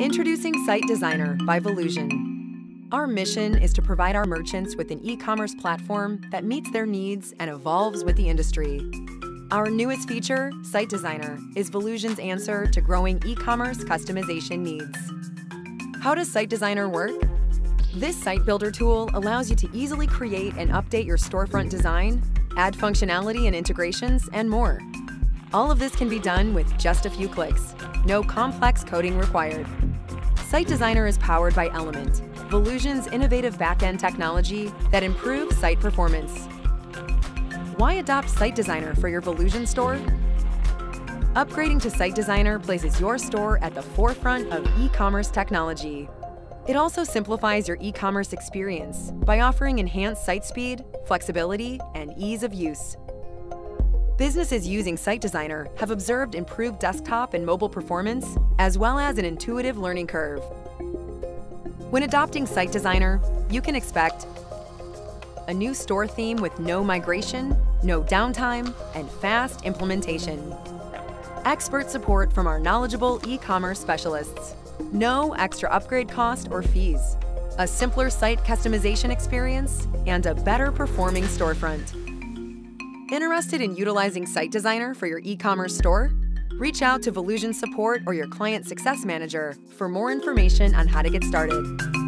Introducing Site Designer by Volusion. Our mission is to provide our merchants with an e-commerce platform that meets their needs and evolves with the industry. Our newest feature, Site Designer, is Volusion's answer to growing e-commerce customization needs. How does Site Designer work? This site builder tool allows you to easily create and update your storefront design, add functionality and integrations, and more. All of this can be done with just a few clicks. No complex coding required. Site Designer is powered by Element, Volusion's innovative back-end technology that improves site performance. Why adopt Site Designer for your Volusion store? Upgrading to Site Designer places your store at the forefront of e-commerce technology. It also simplifies your e-commerce experience by offering enhanced site speed, flexibility, and ease of use. Businesses using Site Designer have observed improved desktop and mobile performance, as well as an intuitive learning curve. When adopting Site Designer, you can expect a new store theme with no migration, no downtime, and fast implementation. Expert support from our knowledgeable e-commerce specialists. No extra upgrade cost or fees. A simpler site customization experience, and a better performing storefront. Interested in utilizing Site Designer for your e-commerce store? Reach out to Volusion Support or your Client Success Manager for more information on how to get started.